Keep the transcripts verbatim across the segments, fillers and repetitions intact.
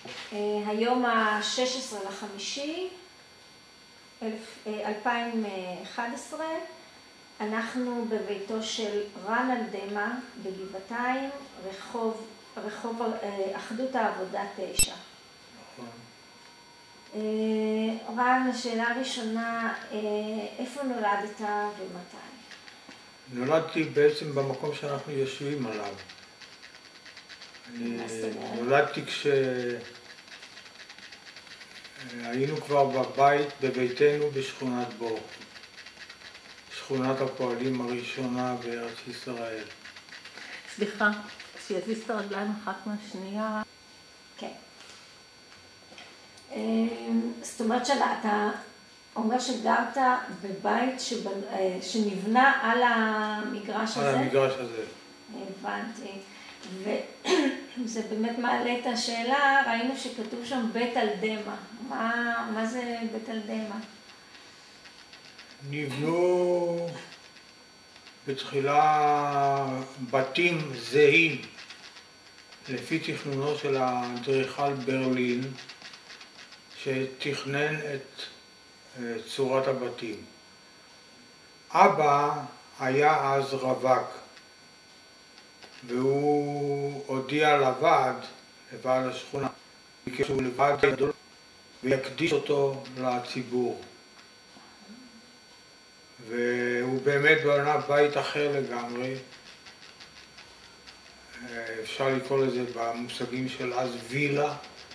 היום ה-שש עשרה לחמישי אלפיים ואחת עשרה, אנחנו בביתו של רן אלדמה בגבעתיים, רחוב, רחוב אחדות העבודה תשע. רן, השאלה הראשונה, איפה נולדת ומתי? נולדתי בעצם במקום שאנחנו יושבים עליו. אני נולדתי כשהיינו כבר בבית, בביתנו בשכונת בור. שכונת הפועלים הראשונה בארץ ישראל. סליחה, שיזיז את הרגליים אחת מהשנייה. כן. זאת אומרת שאתה אומר שגרת בבית שנבנה על המגרש הזה? על המגרש הזה. הבנתי. וזה באמת מעלה את השאלה, ראינו שכתוב שם בית אלדמה. מה, מה זה בית אלדמה? נבנו בתחילה בתים זהים לפי תכנונו של האדריכל ברלין, שתכנן את צורת הבתים. אבא היה אז רווק, והוא הודיע לוועד, לוועד השכונה, ביקש שהוא לוועד גדול ויקדיש אותו לציבור. והוא באמת בנה בית אחר לגמרי, אפשר לקרוא לזה במושגים של אז וילה,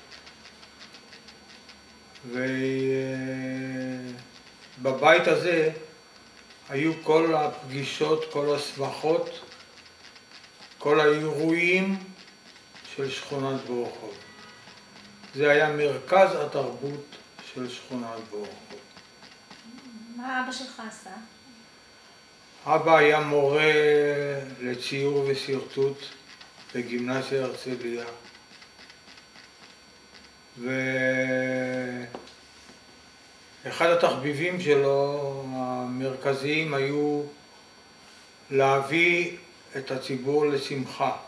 ובבית הזה היו כל הפגישות, כל השמחות, כל האירועים של שכונת בורוכוב. זה היה מרכז התרבות של שכונת בורוכוב. מה אבא שלך עשה? אבא היה מורה לציור וסרטוט בגימנסיה הרצליה. ואחד התחביבים שלו המרכזיים היו להביא את הציבור לשמחה.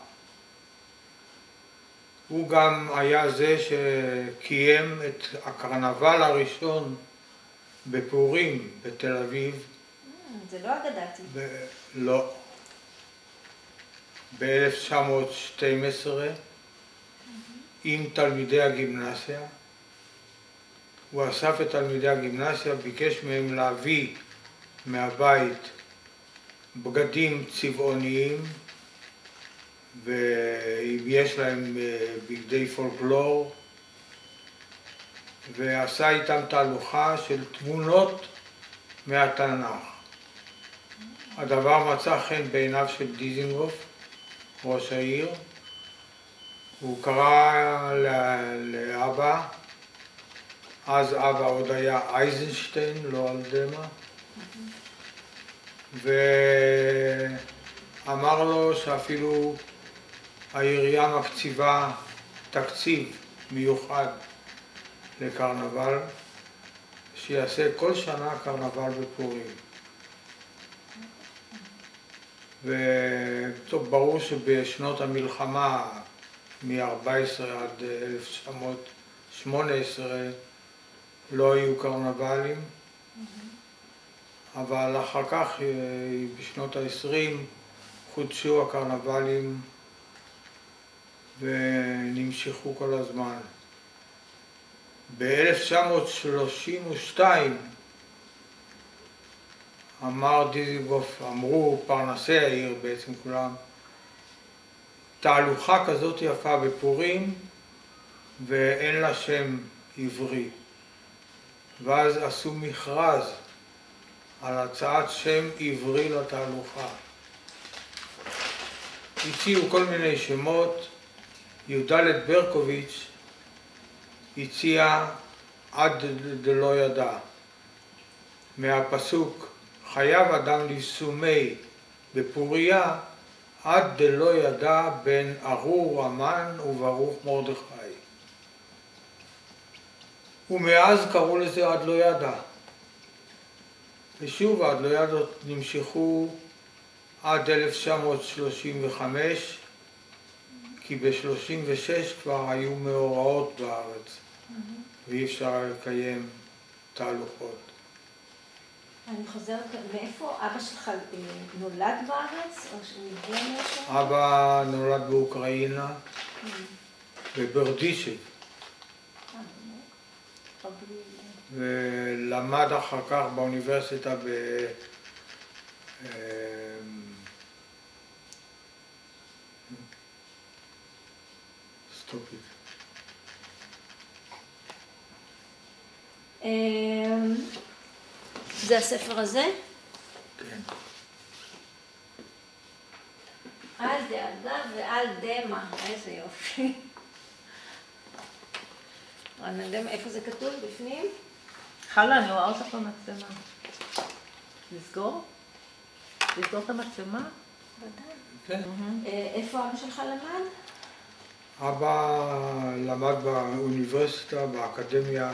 הוא גם היה זה שקיים את הקרנבל הראשון בפורים בתל אביב. זה לא אגדתי. ב- לא. ב-אלף תשע מאות שתים עשרה, עם תלמידי הגימנסיה. הוא אסף את תלמידי הגימנסיה, ביקש מהם להביא מהבית בגדים צבעוניים, ואם יש להם בגדי פולקלור, ועשה איתם תהלוכה של תמונות מהתנ"ך. הדבר מצא חן בעיניו של דיזינגוף, ראש העיר. הוא קרא לאבא, אז אבא עוד היה אייזנשטיין, לא אלדמה, ואמר לו שאפילו העירייה מקציבה תקציב מיוחד לקרנבל, שיעשה כל שנה קרנבל בפורים. וטוב, ברור שבשנות המלחמה, מ-ארבע עשרה עד אלף תשע מאות שמונה עשרה, לא היו קרנבלים, אבל אחר כך, בשנות ה-עשרים, חודשו הקרנבלים ונמשכו כל הזמן. ב-אלף תשע מאות שלושים ושתיים אמר דיזינגוף, אמרו פרנסי העיר בעצם כולם, תהלוכה כזאת יפה בפורים ואין לה שם עברי. ואז עשו מכרז על הצעת שם עברי לתהלוכה. הציעו כל מיני שמות. יהודלת ברקוביץ' הציעה עד דלא ידע, מהפסוק חייב אדם לסומי בפוריה עד דלא ידע בין ארור המן וברוך מרדכי. ומאז קראו לזה עד לא ידע. ושוב עד לא ידע נמשכו עד אלף תשע מאות שלושים וחמש, כי ב-שלושים ושש כבר היו מאורעות בארץ, ואי אפשר לקיים תהלוכות. אני חוזרת, מאיפה אבא שלך נולד בארץ, או שהוא הגיע משהו? אבא נולד באוקראינה, בברדישב, ולמד אחר כך באוניברסיטה ב... סטופית. זה הספר הזה? כן. על דאגה ועל דמע, איזה יופי. איפה זה כתוב? בפנים? חלה, אני רואה אותך במצלמה. לסגור? לסגור את המצלמה? ודאי. כן. איפה אבא שלך למד? אבא למד באוניברסיטה, באקדמיה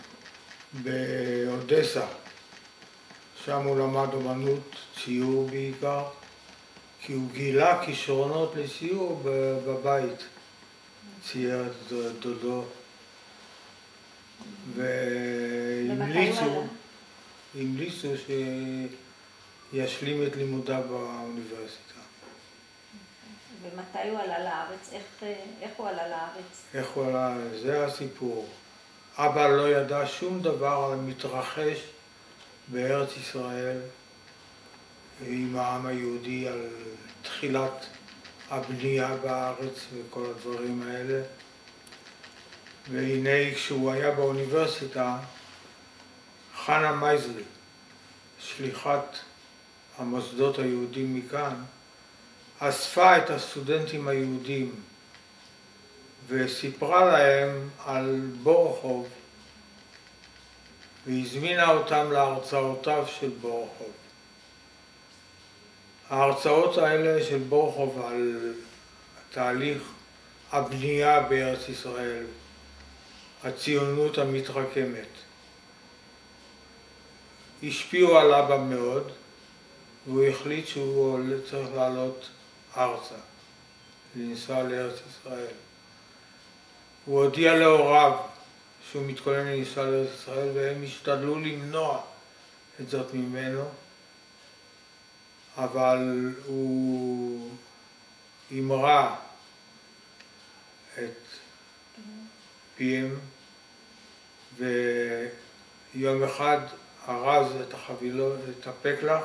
באודסה. שם הוא למד אומנות, ציור בעיקר, כי הוא גילה כישרונות לציור בבית. צייר את דודו. והמליצו, המליצו שישלים את לימודיו באוניברסיטה. ומתי הוא עלה לארץ? איך, איך הוא עלה לארץ? איך הוא עלה? זה הסיפור. אבא לא ידע שום דבר על המתרחש בארץ ישראל עם העם היהודי, על תחילת הבנייה בארץ וכל הדברים האלה. והנה כשהוא היה באוניברסיטה, חנה מייזל, שליחת המוסדות היהודים מכאן, אספה את הסטודנטים היהודים וסיפרה להם על בורוכוב והזמינה אותם להרצאותיו של בורוכוב. ההרצאות האלה של בורוכוב על תהליך הבנייה בארץ ישראל, הציונות המתרקמת, השפיעו על אבא מאוד, והוא החליט שהוא צריך לעלות ארצה, לנסוע לארץ ישראל. הוא הודיע להוריו שהוא מתכונן לנסוע לארץ ישראל, והם השתדלו למנוע את זאת ממנו, אבל הוא אמרה את פיהם, ויום אחד ארז את החבילות, את הפקלח,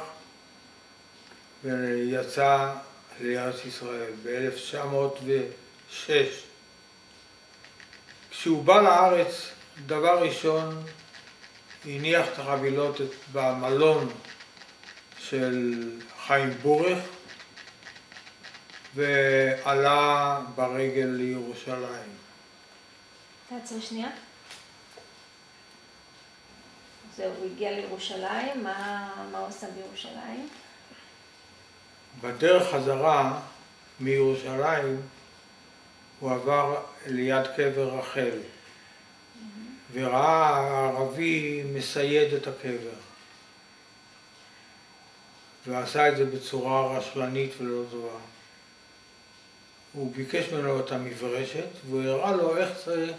ויצא לארץ ישראל ב-אלף תשע מאות ושש. כשהוא בא לארץ, דבר ראשון, הניח את החבילות במלון של חיים בורך, ועלה ברגל לירושלים. תעצר שנייה. זהו, הוא הגיע לירושלים, מה, מה הוא עושה בירושלים? בדרך חזרה מירושלים הוא עבר ליד קבר רחל, וראה הערבי מסייד את הקבר, ועשה את זה בצורה רשלנית ולא טובה. הוא ביקש ממנו את המברשת, והוא הראה לו איך צריך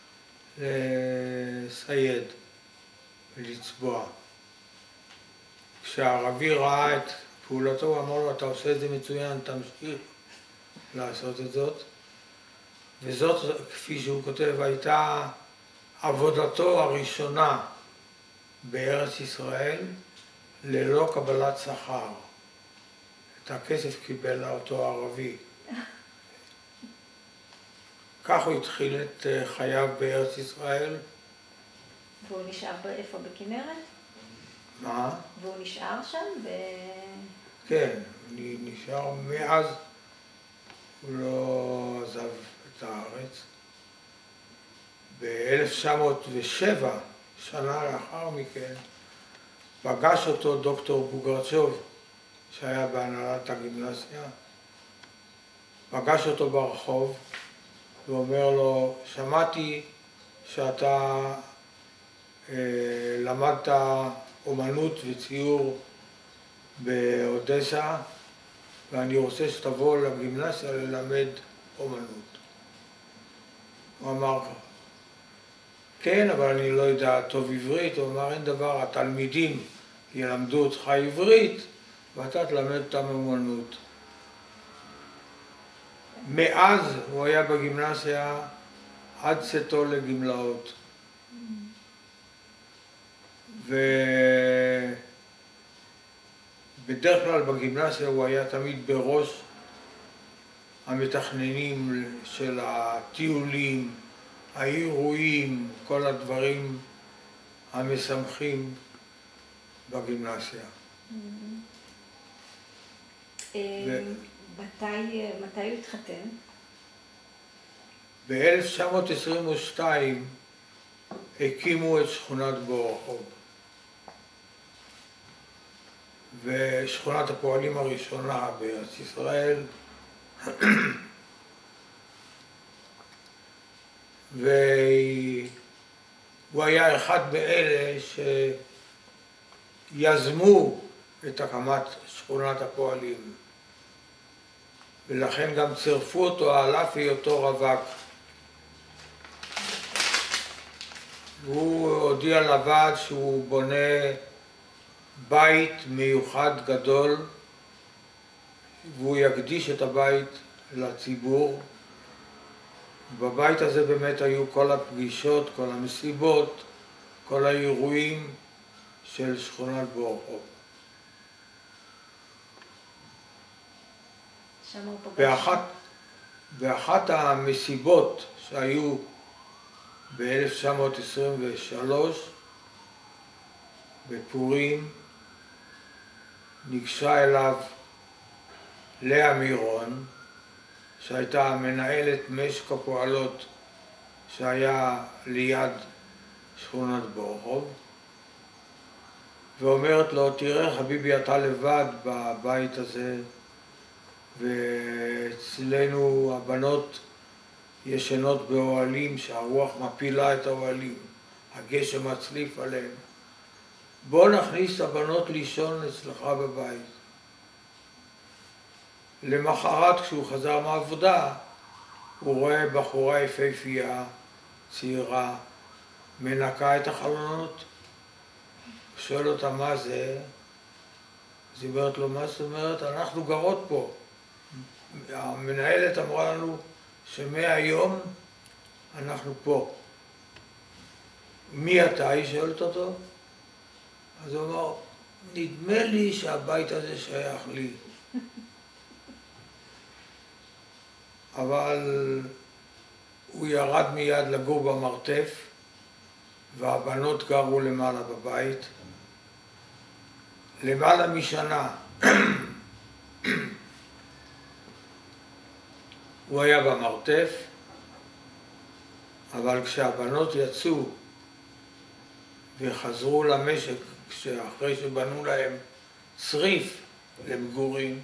לסייד ולצבוע. כשהערבי ראה את פעולתו, הוא אמר לו, אתה עושה את זה מצוין, תמשיך לעשות את זאת. וזאת, כפי שהוא כותב, הייתה עבודתו הראשונה בארץ ישראל ללא קבלת שכר. את הכסף קיבל אותו הערבי. כך הוא התחיל את חייו בארץ ישראל. והוא נשאר איפה? בכנרת? מה? והוא נשאר שם? ב... כן, אני נשאר מאז, הוא לא עזב את הארץ. ב-אלף תשע מאות ושבע, שנה לאחר מכן, פגש אותו דוקטור בוגרצ'וב, שהיה בהנהלת הגימנסיה, פגש אותו ברחוב, ואומר לו, שמעתי שאתה אה, למדת אומנות וציור באודסה, ואני רוצה שתבוא לגימנסיה ללמד אומנות. הוא אמר ככה. כן, אבל אני לא יודע טוב עברית. הוא אמר, אין דבר, התלמידים ילמדו אותך עברית, ואתה תלמד אותם אומנות. מאז הוא היה בגימנסיה עד צאתו לגמלאות. ובדרך כלל בגימנסיה הוא היה תמיד בראש המתכננים של הטיולים, האירועים, כל הדברים המשמחים בגימנסיה. מתי הוא התחתן? ב-אלף תשע מאות עשרים ושתיים הקימו את שכונת בורוכוב. ושכונת הפועלים הראשונה בארץ ישראל. והוא היה אחד מאלה שיזמו את הקמת שכונת הפועלים. ולכן גם צירפו אותו על אף היותו רווק. הוא הודיע לוועד שהוא בונה בית מיוחד גדול, והוא יקדיש את הבית לציבור. בבית הזה באמת היו כל הפגישות, כל המסיבות, כל האירועים של שכונת בורוכוב. באחת, באחת המסיבות שהיו ב-אלף תשע מאות עשרים ושלוש בפורים, ניגשה אליו לאה מירון, שהייתה מנהלת משק הפועלות שהיה ליד שכונת בורוכוב, ואומרת לו, תראה חביבי, אתה לבד בבית הזה, ואצלנו הבנות ישנות באוהלים שהרוח מפילה את האוהלים, הגשם מצליף עליהם. בוא נכניס את הבנות לישון אצלך בבית. למחרת כשהוא חזר מהעבודה, הוא רואה בחורה יפהפייה, צעירה, מנקה את החלונות. הוא שואל אותה מה זה, אז היא אומרת לו, מה זאת אומרת? אנחנו גרות פה. המנהלת אמרה לנו שמהיום אנחנו פה. מי אתה? היא שואלת אותו. אז הוא אמר, נדמה לי שהבית הזה שייך לי. אבל הוא ירד מיד לגור במרתף, והבנות גרו למעלה בבית. למעלה משנה הוא היה במרתף, אבל כשהבנות יצאו וחזרו למשק, אחרי שבנו להם צריף למגורים,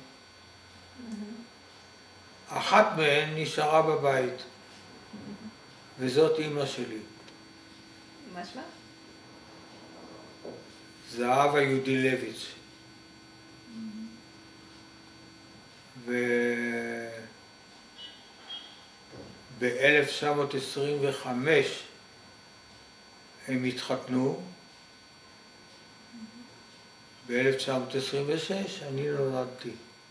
אחת מהן נשארה בבית, וזאת אמא שלי. מה שמה? זהבה יודילביץ'. וב-אלף תשע מאות עשרים וחמש הם התחתנו. ב-אלף תשע מאות עשרים ושש אני נולדתי.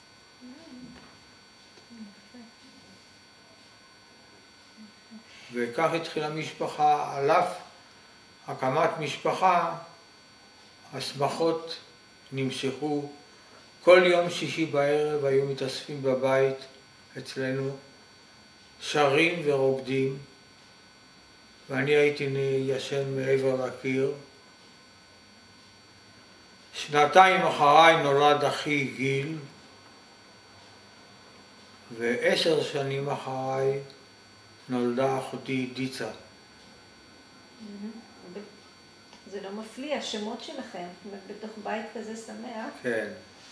וכך התחילה משפחה. על אף הקמת משפחה, השמחות נמשכו. כל יום שישי בערב היו מתאספים בבית אצלנו, שרים ורוקדים, ואני הייתי ישן מעבר לקיר. שנתיים אחריי נולד אחי גיל, ועשר שנים אחריי נולדה אחותי דיצה. זה לא מפליא, השמות שלכם, בתוך בית כזה שמח. כן,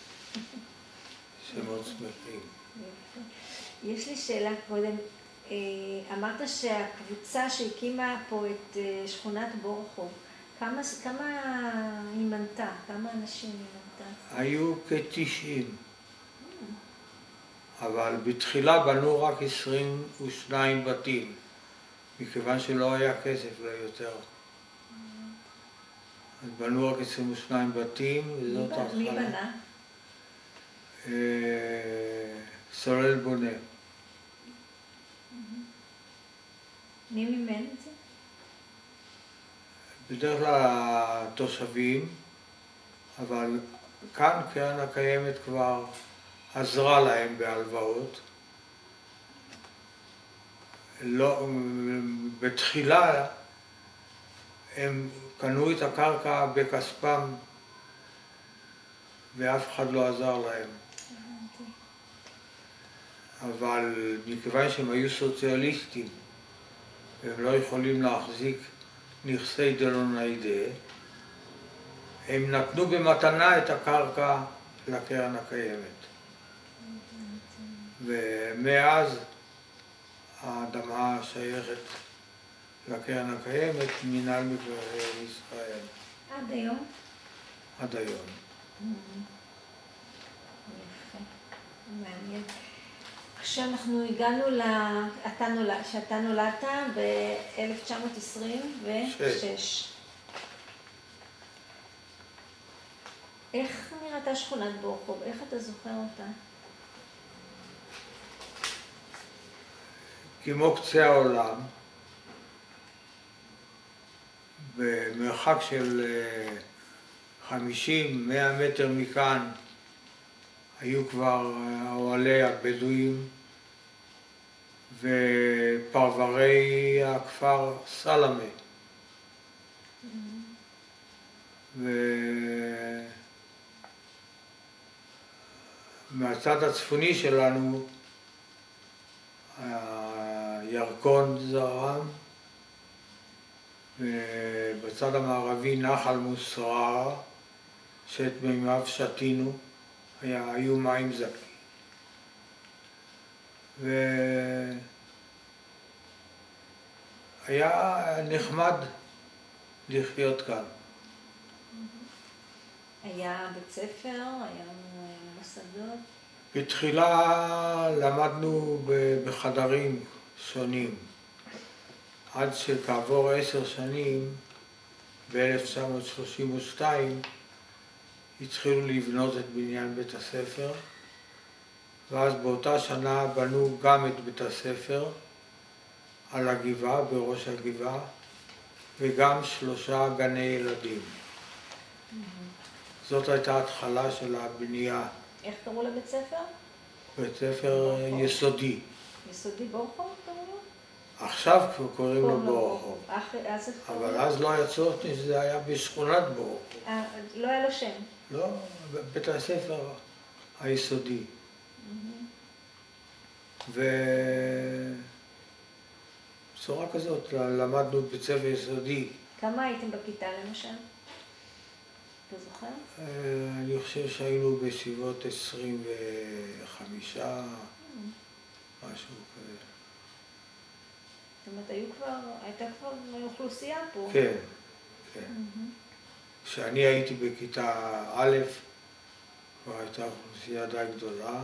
שמות שמחים. יש לי שאלה קודם, אמרת שהקבוצה שהקימה פה את שכונת בורוכוב, כמה, כמה היא מנתה? כמה אנשים היא מנתה? היו כתשעים. אבל בתחילה בנו רק עשרים ושניים בתים, מכיוון שלא היה כסף ליותר. אז בנו רק עשרים ושניים בתים, וזאת ההתחלה. מי בנה? סולל בונה. מי מימן את זה? בדרך כלל התושבים, אבל כאן קרן הקיימת כבר עזרה להם בהלוואות. לא, בתחילה הם קנו את הקרקע בכספם ואף אחד לא עזר להם. אבל מכיוון שהם היו סוציאליסטים והם לא יכולים להחזיק נכסי דלוניידה, הם נתנו במתנה את הקרקע לקרן הקיימת. ומאז האדמה שייכת לקרן הקיימת, מינהל מקרקעי ישראל. עד היום? עד היום. יפה, מעניין. כשאנחנו הגענו ל... אתה נולד... שאתה נולדת ב-אלף תשע מאות עשרים ושש. איך נראתה שכונת בורחוב? איך אתה זוכר אותה? כמו קצה העולם, במרחק של חמישים מאה מטר מכאן, היו כבר אוהלי הבדואים ופרברי הכפר סלמה. ומהצד הצפוני שלנו הירקון זרם, ובצד המערבי נחל מוסררה, שאת מימיו שתינו, היה, היו מים זכים. והיה נחמד לחיות כאן. היה בית ספר, היה מוסדות? בתחילה למדנו בחדרים שונים, עד שכעבור עשר שנים, ב-אלף תשע מאות שלושים ושתיים, התחילו לבנות את בניין בית הספר, ואז באותה שנה בנו גם את בית הספר על הגבעה, בראש הגבעה, וגם שלושה גני ילדים. זאת הייתה התחלה של הבנייה. איך קראו לבית ספר? בית ספר יסודי. יסודי בורחוב קראו לו? עכשיו כבר קוראים לו בורחוב. אבל לו? אז לא היה צורך שזה היה בשכונת בורחוב. אה, לא היה לו שם? לא, בית הספר היסודי. ובצורה כזאת למדנו בית ספר יסודי. כמה הייתם בכיתה למשל? אתה זוכר? אני חושב שהיינו בסביבות עשרים וחמישה, משהו כזה. זאת אומרת, היו כבר, הייתה כבר אוכלוסייה פה. כן, כן. כשאני הייתי בכיתה א', כבר הייתה אוכלוסייה די גדולה.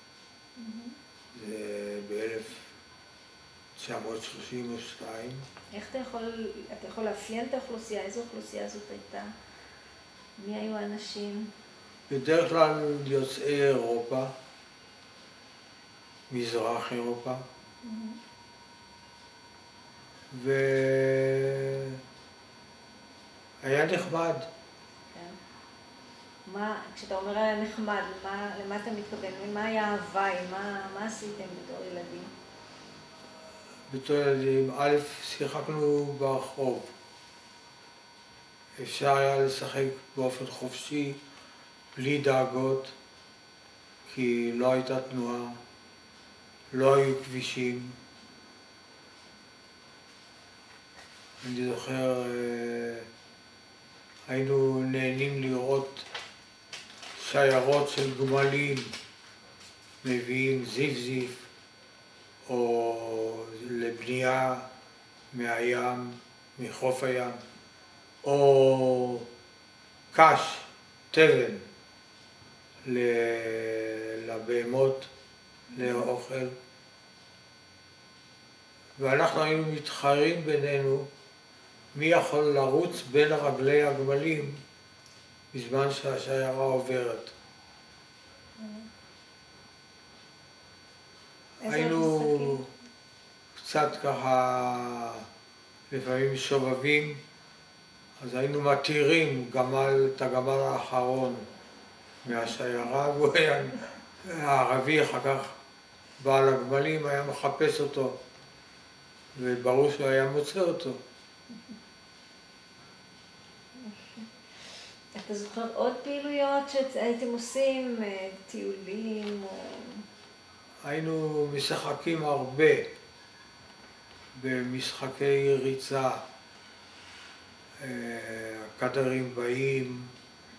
זה ב-אלף תשע מאות שלושים ושתיים. איך אתה יכול, אתה יכול לאפיין את האוכלוסייה? איזו אוכלוסייה זאת הייתה? מי היו האנשים? בדרך כלל יוצאי אירופה, מזרח אירופה. והיה נחמד. כן. מה, כשאתה אומר היה נחמד, מה, למה אתה מתכוון? מה היה ההוואי? מה, מה עשיתם בתור ילדים? בתור ילדים, א', שיחקנו ברחוב. אפשר היה לשחק באופן חופשי, בלי דאגות, כי לא הייתה תנועה, לא היו כבישים. אני זוכר, היינו נהנים לראות שיירות של גמלים מביאים זיף-זיף או לבנייה מהים, מחוף הים, או קש, תבן לבהמות לאוכל. ואנחנו היינו מתחרים בינינו מי יכול לרוץ בין רגלי הגמלים בזמן שהשיירה עוברת. היינו קצת ככה לפעמים שובבים, אז היינו מתירים גמל, את הגמל האחרון מהשיירה, והוא היה הערבי, אחר כך בעל הגמלים היה מחפש אותו, וברור שהוא היה מוצא אותו. אתה זוכר עוד פעילויות שהייתם עושים, טיולים או... היינו משחקים הרבה במשחקי ריצה, הקדרים באים,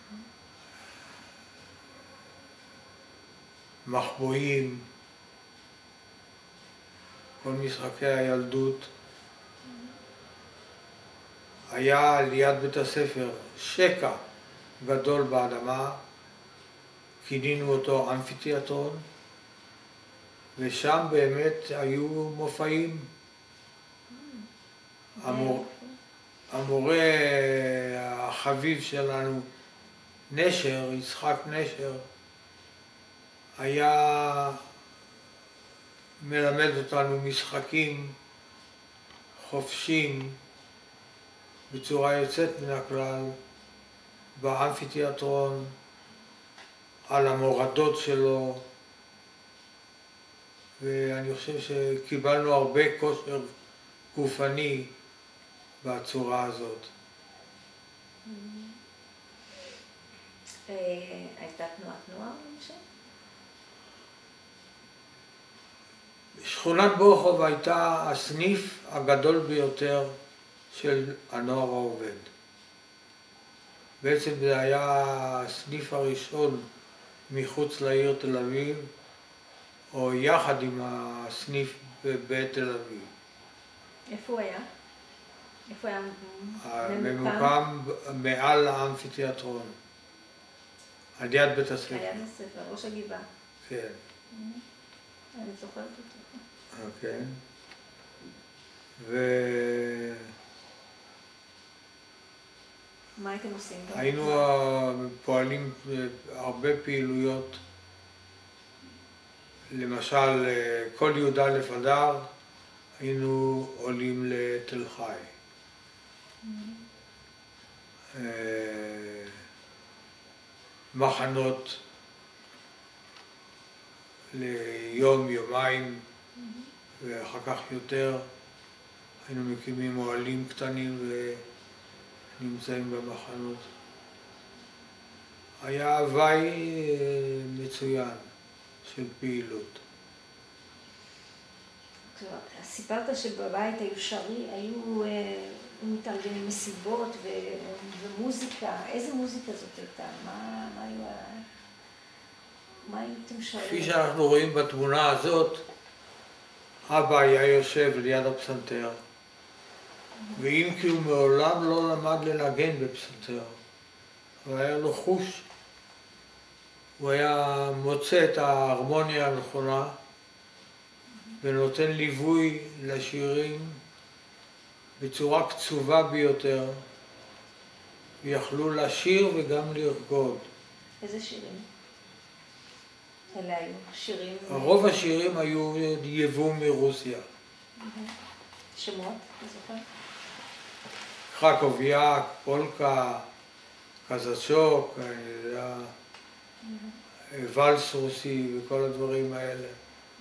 מחבואים, כל משחקי הילדות. היה ליד בית הספר שקע גדול באדמה, כינינו אותו אמפיתיאטרון, ושם באמת היו מופעים. המור... המורה החביב שלנו, נשר, יצחק נשר, היה מלמד אותנו משחקים חופשים בצורה יוצאת מן הכלל באמפיתיאטרון, על המורדות שלו, ואני חושב שקיבלנו הרבה כושר גופני בצורה הזאת. הייתה תנועת נוער למשל? שכונת בורחוב הייתה הסניף הגדול ביותר של הנוער העובד. בעצם זה היה הסניף הראשון מחוץ לעיר תל אביב, או יחד עם הסניף בתל אביב. איפה הוא היה? איפה היה ממוקם? ממוקם מעל האמפיתיאטרון, על יד בית הספר. על יד הספר, ראש הגבעה. כן. אני זוכרת אותו. כן. ו... מה הייתם עושים? היינו פועלים הרבה פעילויות, למשל כל י"א אדר היינו עולים לתל חי. מחנות ליום, יומיים, ואחר כך יותר. היינו מקימים אוהלים קטנים ונמצאים במחנות. היה הוואי מצוין של פעילות. סיפרת שבבית היו שרי, היו מתארגנים מסיבות ומוזיקה. איזה מוזיקה זאת הייתה? מה, מה היו ה... מה הייתם שרים? כפי שאנחנו רואים בתמונה הזאת, אבא היה יושב ליד הפסנתר, ואם כי הוא מעולם לא למד לנגן בפסנתר, אבל היה לו חוש, הוא היה מוצא את ההרמוניה הנכונה ונותן ליווי לשירים בצורה קצובה ביותר, ויכלו לשיר וגם לרקוד. איזה שירים? אלה היו שירים... רוב השירים היו יבוא מרוסיה. שמות, אתה זוכר? קרקוביאק, פולקה, קזצ'וק, ולס רוסי וכל הדברים האלה.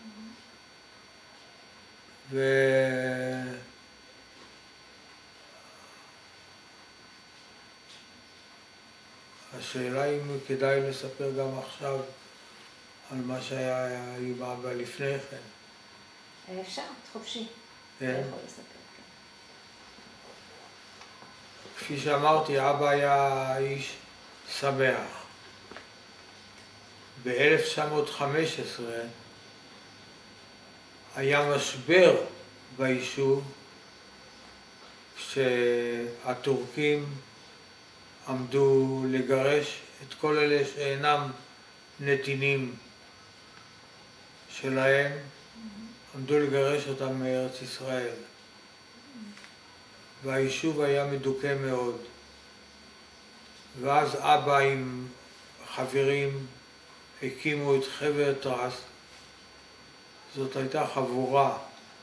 ו... השאלה אם כדאי לספר גם עכשיו על מה שהיה עם אבא לפני כן. אפשר, חופשי. כן. יכול לספר, כן. כפי שאמרתי, אבא היה איש שמח. ב-אלף תשע מאות חמש עשרה היה משבר ביישוב כשהטורקים עמדו לגרש את כל אלה שאינם נתינים שלהם עמדו לגרש אותם מארץ ישראל. והיישוב היה מדוכא מאוד. ואז אבא עם חברים הקימו את חבר טרסט. זאת הייתה חבורה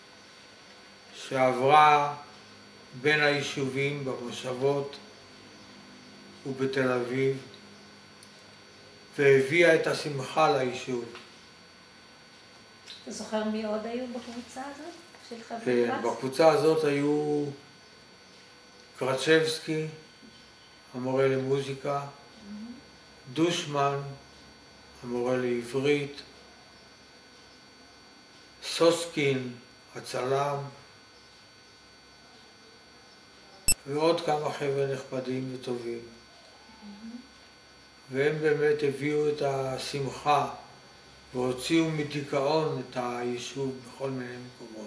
שעברה בין היישובים במושבות ובתל אביב והביאה את השמחה ליישוב. אתה זוכר מי עוד היו בקבוצה הזאת של חבר כן, טרסט? בקבוצה הזאת היו קרצ'בסקי, המורה למוזיקה, דושמן, המורה לעברית, סוסקין, הצלם, ועוד כמה חבר'ה נכבדים וטובים. והם באמת הביאו את השמחה והוציאו מדיכאון את היישוב בכל מיני מקומות.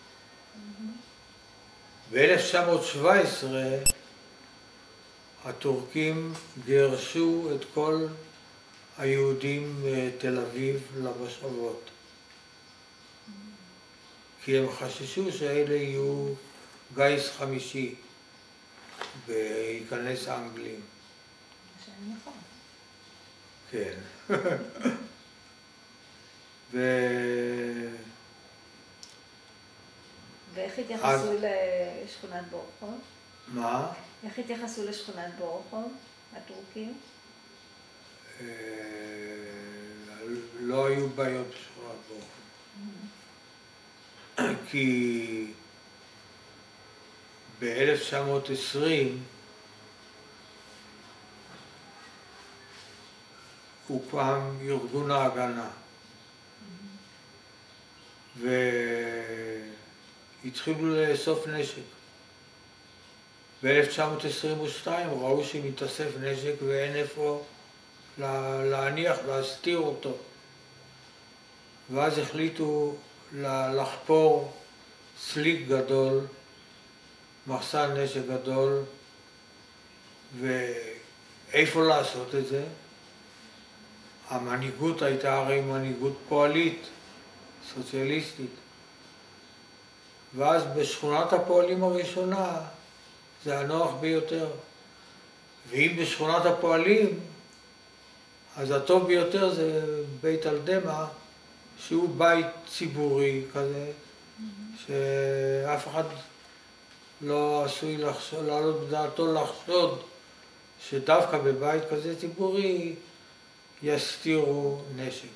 ב-אלף תשע מאות שבע עשרה הטורקים גירשו את כל היהודים מתל אביב למושבות. כי הם חששו שאלה יהיו גיס חמישי וייכנס האנגלים. שאני נכון. כן. ו... ואיך התייחסו לשכונת בורוכוב? מה? איך התייחסו לשכונת בורוכוב, הטורקים? לא היו בעיות בשכונת בורוכוב. כי ב-אלף תשע מאות עשרים הוקם ארגון ההגנה. והתחילו לאסוף נשק. ב-אלף תשע מאות עשרים ושתיים ראו שמתאסף נשק ואין איפה להניח, להסתיר אותו. ואז החליטו לחפור סליק גדול, מחסן נשק גדול, ואיפה לעשות את זה? המנהיגות הייתה הרי מנהיגות פועלית, סוציאליסטית. ואז בשכונת הפועלים הראשונה זה הנוח ביותר. ואם בשכונת הפועלים, אז הטוב ביותר זה בית אלדמה, שהוא בית ציבורי כזה, שאף אחד לא עשוי לחשוד, לעלות בדעתו לחשוד שדווקא בבית כזה ציבורי יסתירו נשק.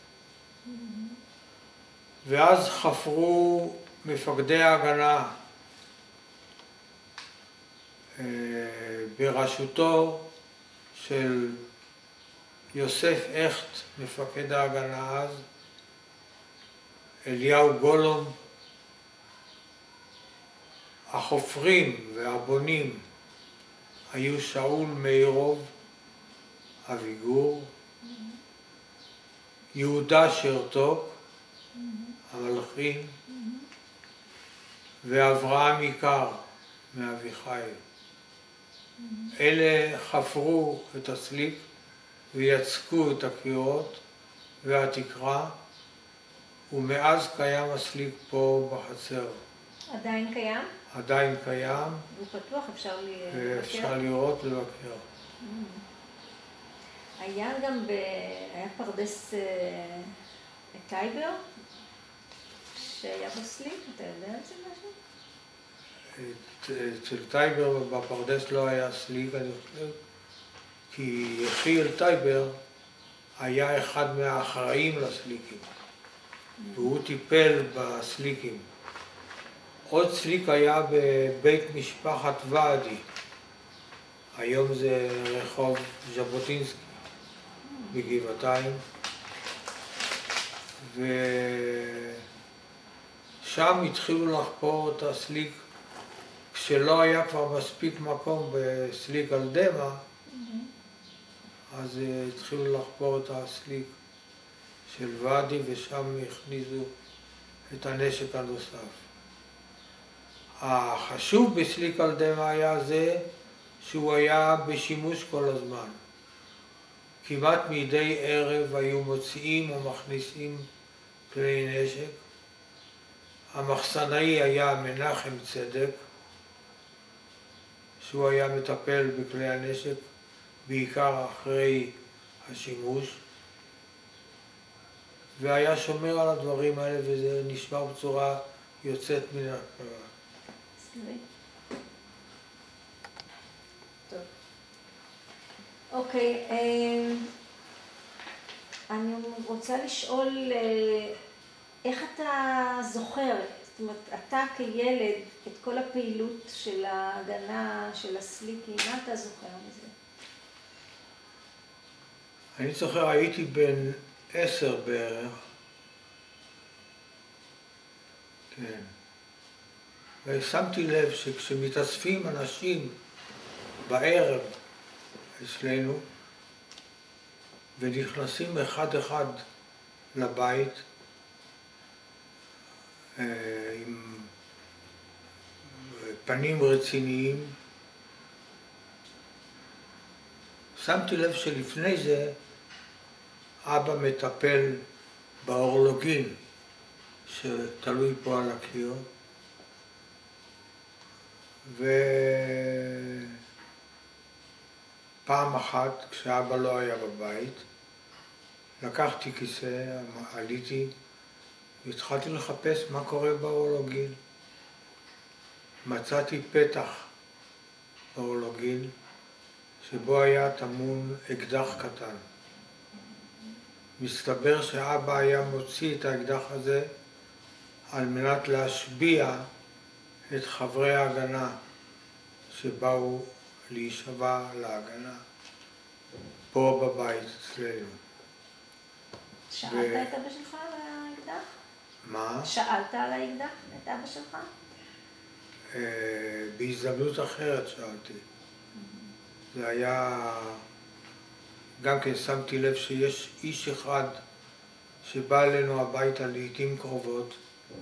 ואז חפרו מפקדי ההגנה בראשותו של יוסף הכט, מפקד ההגנה אז, אליהו גולום. החופרים והבונים היו שאול מאירוב, אביגור, יהודה שרתוק, המלחין, ואברהם עיקר מאביחיל. אלה חפרו את הסליק ויצקו את הקירות והתקרה, ומאז קיים הסליק פה בחצר. עדיין קיים? עדיין קיים. והוא פתוח, אפשר לבקר? אפשר לראות ולבקר. היה גם, ב... היה פרדס טייבר, שהיה בסליק, אתה יודע על זה משהו? אצל טייבר בפרדס לא היה סליק, אני חושב, כי יחיאל טייבר היה אחד מהאחראים לסליקים, והוא טיפל בסליקים. עוד סליק היה בבית משפחת ועדי, היום זה רחוב ז'בוטינסקי בגבעתיים, ושם התחילו לחפור את הסליק כשלא היה כבר מספיק מקום בסליק אלדמה, אז התחילו לחפור את הסליק של ועדי ושם הכניסו את הנשק הנוסף. החשוב בסליק אלדמה היה זה שהוא היה בשימוש כל הזמן. כמעט מדי ערב היו מוציאים או מכניסים כלי נשק. המחסנאי היה מנחם צדק, שהוא היה מטפל בכלי הנשק בעיקר אחרי השימוש, והיה שומר על הדברים האלה, וזה נשמר בצורה יוצאת מן הכלל. טוב. אוקיי, אני רוצה לשאול איך אתה זוכר, זאת אומרת, אתה כילד, את כל הפעילות של ההגנה, של הסליקי, מה אתה זוכר מזה? אני זוכר, הייתי בן עשר בערך, כן, ושמתי לב שכשמתאספים אנשים בערב אצלנו ונכנסים אחד אחד לבית עם פנים רציניים, שמתי לב שלפני זה אבא מטפל באורלוגין שתלוי פה על הקיר, ופעם אחת כשאבא לא היה בבית לקחתי כיסא, עליתי והתחלתי לחפש מה קורה באורלוגין. מצאתי פתח באורלוגין שבו היה טמון אקדח קטן. מסתבר שאבא היה מוציא את האקדח הזה על מנת להשביע את חברי ההגנה שבאו להישבע להגנה פה בבית אצלנו. שאלת ו... את אבא שלך על האקדח? מה? שאלת על האקדח את אבא שלך? בהזדמנות אחרת שאלתי. זה היה... גם כן שמתי לב שיש איש אחד שבא אלינו הביתה לעתים קרובות,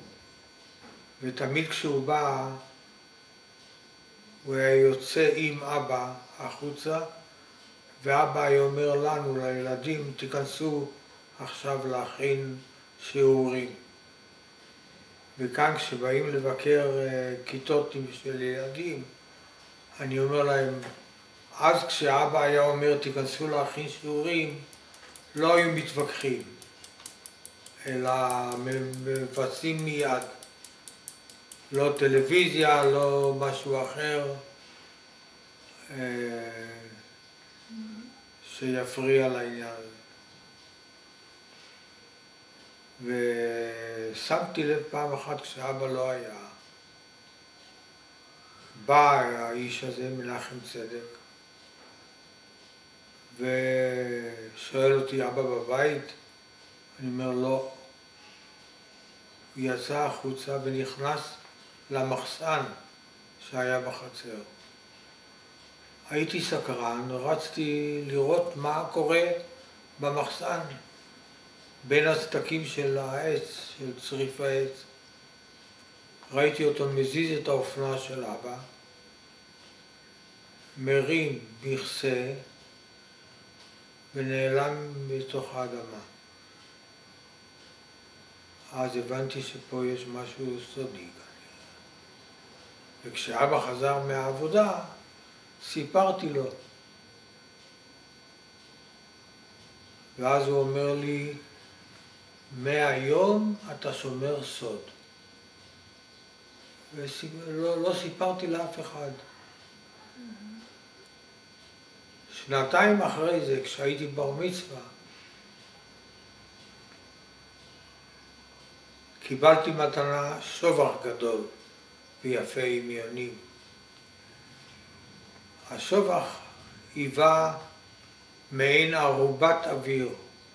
ותמיד כשהוא בא הוא היה יוצא עם אבא החוצה, ואבא היה אומר לנו, לילדים, תיכנסו עכשיו להכין שיעורים. וכאן כשבאים לבקר כיתות של ילדים, אני אומר להם, אז כשאבא היה אומר תיכנסו להכין שיעורים, לא היו מתווכחים, אלא מבצעים מיד. לא טלוויזיה, לא משהו אחר שיפריע לעניין הזה. ושמתי לב פעם אחת כשאבא לא היה, בא האיש הזה, מנחם צדק, ושואל אותי, אבא בבית? אני אומר, לא. הוא יצא החוצה ונכנס למחסן שהיה בחצר. הייתי סקרן, רצתי לראות מה קורה במחסן, בין הסדקים של העץ, של צריף העץ. ראיתי אותו מזיז את האופנה של אבא, מרים מכסה ונעלם בתוך האדמה. אז הבנתי שפה יש משהו סודי. וכשאבא חזר מהעבודה, סיפרתי לו. ואז הוא אומר לי, מהיום אתה שומר סוד. ולא לא סיפרתי לאף אחד. שנתיים אחרי זה, כשהייתי בר מצווה, קיבלתי מתנה שובח גדול ויפה עם יונים. השובח היווה מעין ערובת אוויר,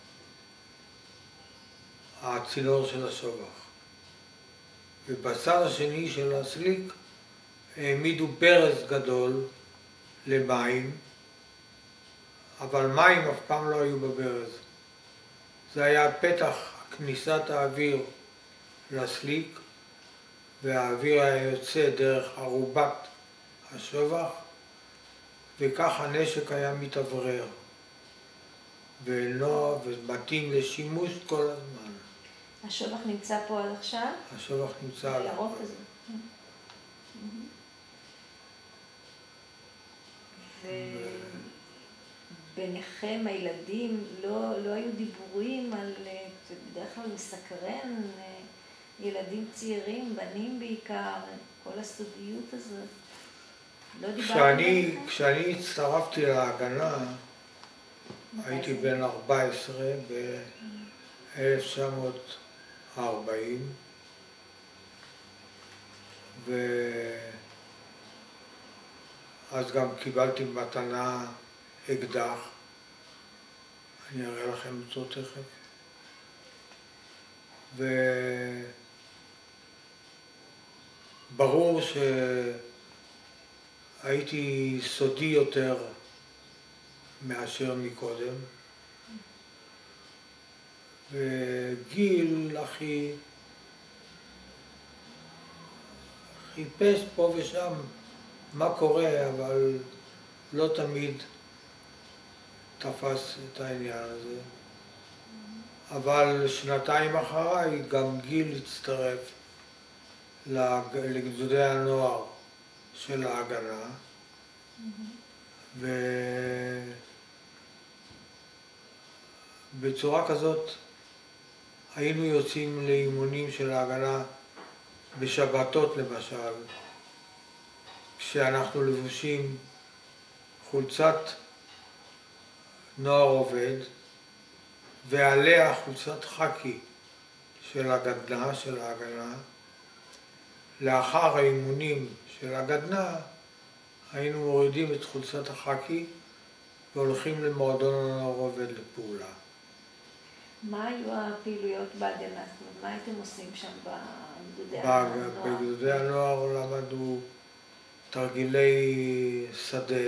הצינור של השובח. ובצד השני של הסליק העמידו ברז גדול למים, אבל מים אף פעם לא היו בברז. זה היה פתח כניסת האוויר לסליק, והאוויר היה יוצא דרך ערובת השובח, וכך הנשק היה מתאוורר, ולא, ומתאים לשימוש כל הזמן. השובח נמצא פה עד עכשיו? השובח נמצא עד הירוק הזה. וביניכם הילדים לא, לא היו דיבורים על, בדרך כלל מסקרן, ילדים צעירים, בנים בעיקר, כל הסודיות הזאת. לא כשאני, כשאני הצטרפתי להגנה, הייתי בן ארבע עשרה ב-אלף תשע מאות וארבעים, ואז גם קיבלתי מתנה אקדח, אני אראה לכם אותו תכף, וברור שהייתי סודי יותר מאשר מקודם, וגיל אחי חיפש פה ושם מה קורה, אבל לא תמיד תפס את העניין הזה. אבל שנתיים אחריי גם גיל הצטרף לגדודי הנוער של ההגנה, ובצורה כזאת היינו יוצאים לאימונים של ההגנה בשבתות למשל, כשאנחנו לבושים חולצת נוער עובד ועליה חולצת חקי של הגדנ"ע, של ההגנה. לאחר האימונים של הגדנ"ע היינו מורידים את חולצת החקי והולכים למועדון הנוער עובד לפעולה. מה היו הפעילויות בהגנה? מה הייתם עושים שם בגדודי הנוער? בגדודי הנוער למדנו תרגילי שדה,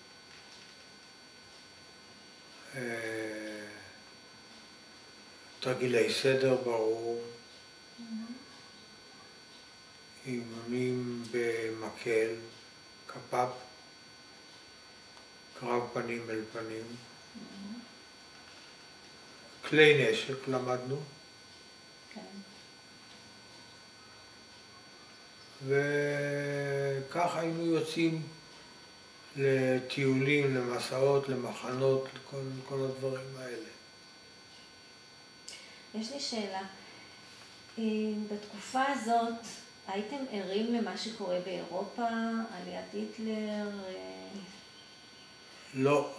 תרגילי סדר ברור, אימונים במקל, קפ"פ, קרב פנים אל פנים, כלי נשק למדנו, וכך היינו יוצאים לטיולים, למסעות, למחנות, לכל, כל הדברים האלה. יש לי שאלה. בתקופה הזאת הייתם ערים למה שקורה באירופה, עליית היטלר? לא.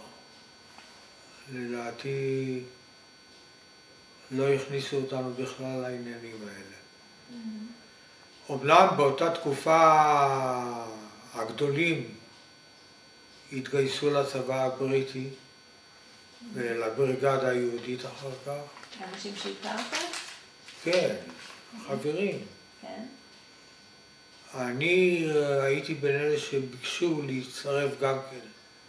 לדעתי לא הכניסו אותנו בכלל לעניינים האלה. אומנם באותה תקופה הגדולים התגייסו לצבא הבריטי ולבריגדה היהודית אחר כך. אנשים שהכרת? כן, חברים. כן. אני הייתי בין אלה שביקשו להצטרף גם כן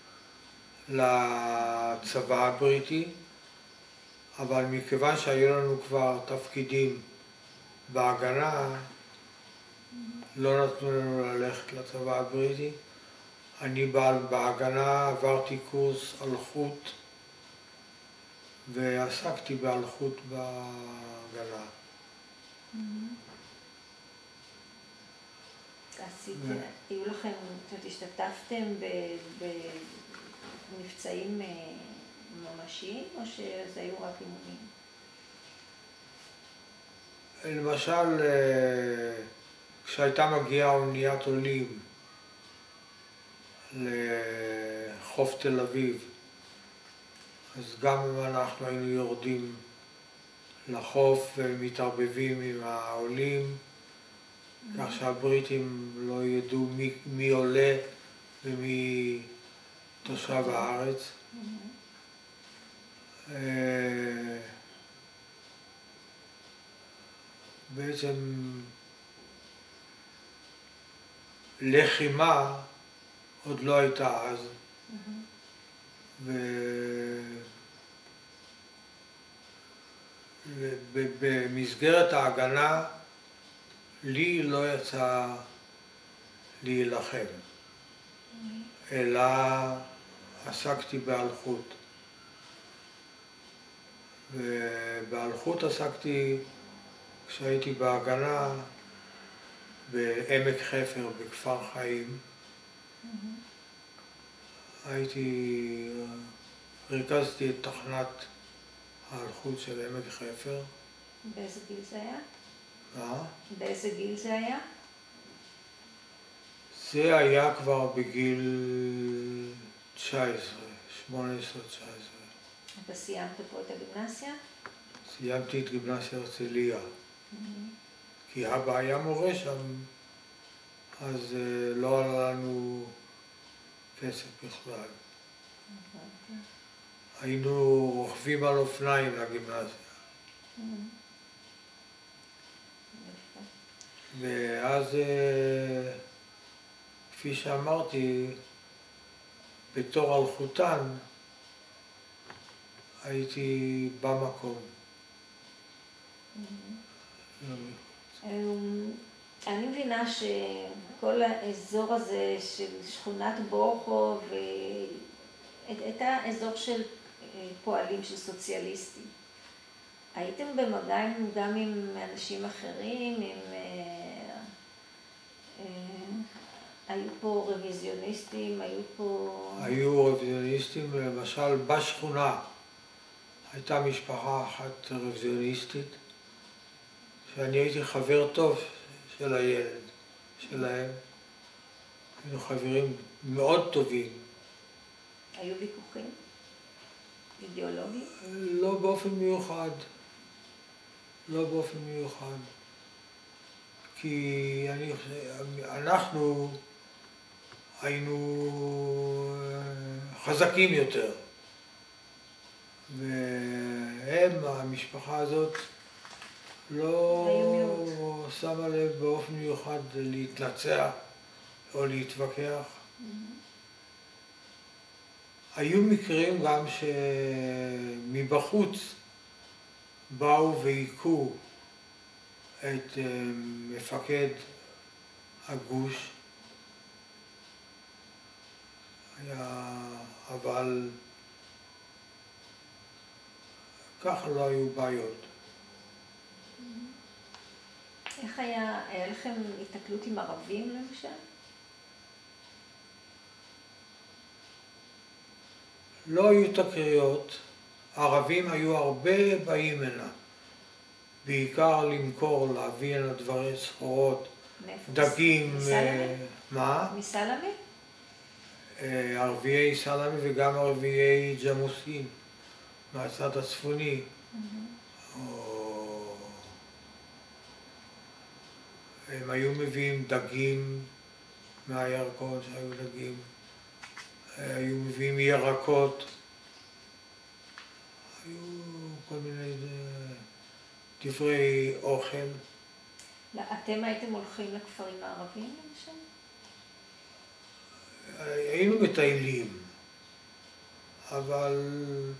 לצבא הבריטי, אבל מכיוון שהיו לנו כבר תפקידים בהגנה, לא נתנו לנו ללכת לצבא הבריטי. אני בהגנה עברתי קורס הלכות ועסקתי בהלכות בהגנה. עשיתם, היו לכם, השתתפתם במבצעים ממשיים או שזה היו רק אימונים? למשל, כשהייתה מגיעה אוניית עולים לחוף תל אביב, אז גם אם אנחנו היינו יורדים לחוף ומתערבבים עם העולים, כך שהבריטים לא ידעו מי, מי עולה ומי תושב הארץ. בעצם לחימה עוד לא הייתה אז, ובמסגרת ההגנה לי לא יצא להילחם, אלא עסקתי בהלכות. ובהלכות עסקתי כשהייתי בהגנה בעמק חפר, בכפר חיים, הייתי, ריכזתי את תחנת ההלכות של עמק חפר. באיזה גיל זה היה? מה? באיזה גיל זה היה? זה היה כבר בגיל תשע עשרה, שמונה עשרה תשע עשרה. אתה סיימת פה את הגימנסיה? סיימתי את גימנסיה הרצליה. Mm-hmm. כי אבא היה מורה שם, אז uh, לא עלה לנו כסף בכלל. Mm-hmm. היינו רוכבים על אופניים לגימנסיה. Mm-hmm. ואז, uh, כפי שאמרתי, בתור אלחוטן, הייתי במקום. אני מבינה שכל האזור הזה של שכונת בורוכוב הייתה אזור של פועלים, של סוציאליסטים. הייתם במגע גם עם אנשים אחרים, עם... היו פה רוויזיוניסטים, היו פה... היו רוויזיוניסטים, למשל בשכונה הייתה משפחה אחת רוויזיוניסטית, שאני הייתי חבר טוב של הילד שלהם. היינו חברים מאוד טובים. היו ויכוחים? אידיאולוגיים? לא באופן מיוחד. לא באופן מיוחד. כי אני, אנחנו היינו חזקים יותר. והם, המשפחה הזאת, לא שמה לב באופן מיוחד להתנצח או להתווכח. Mm-hmm. היו מקרים גם שמבחוץ באו והיכו את מפקד הגוש, היה, אבל ככה לא היו בעיות. איך היה, היה לכם התקלות עם ערבים למשל? לא היו תקריות, ערבים היו הרבה באים הנה, בעיקר למכור, להביא הנה דברים, סחורות, דגים, מסלמי? מה? מסלמי? ערביי סלמי וגם ערביי ג'מוסין, מהצד הצפוני. Mm-hmm. או... הם היו מביאים דגים מהירקון שהיו דגים, היו מביאים ירקות, היו כל מיני דברי אוכל. אתם הייתם הולכים לכפרים הערביים למשל? היינו מטיילים, אבל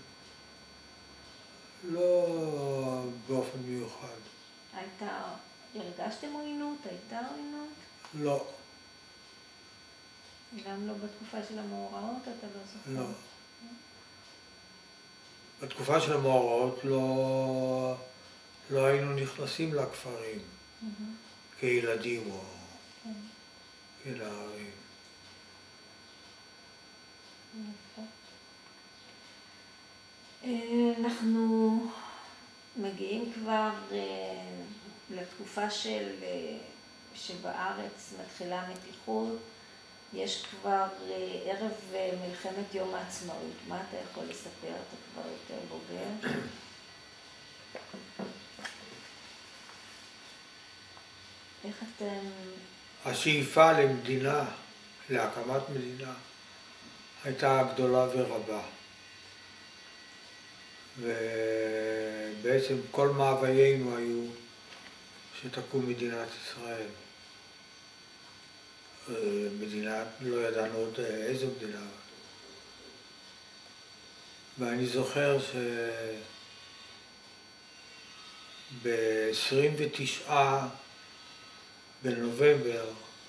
לא באופן מיוחד. הייתה, הרגשתם עוינות? הייתה עוינות? לא. גם לא בתקופה של המאורעות, אתה לא זוכר? לא. בתקופה של המאורעות לא, לא היינו נכנסים לכפרים mm-hmm. כילדים או mm-hmm. כנערים. אנחנו מגיעים כבר לתקופה של, שבארץ מתחילה המתיחות, יש כבר ערב מלחמת יום העצמאות. מה אתה יכול לספר? אתה כבר יותר בוגר. איך אתם... השאיפה למדינה, להקמת מדינה, הייתה גדולה ורבה. ובעצם כל מאוויינו היו שתקום מדינת ישראל. מדינה, לא ידענו עוד איזו מדינה. ואני זוכר שב-עשרים ותשעה בנובמבר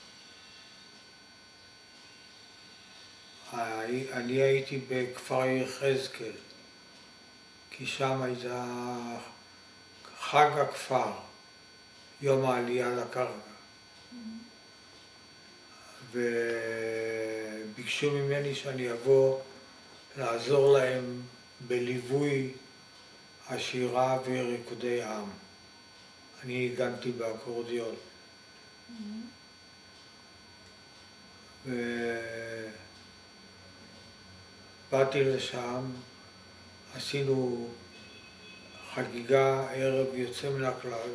אני הייתי בכפר יחזקאל, כי שם הייתה חג הכפר, יום העלייה לקרקע. וביקשו ממני שאני אבוא לעזור להם בליווי השירה וריקודי עם. אני ניגנתי באקורדיון. ובאתי לשם, עשינו חגיגה ערב יוצא מן הכלל.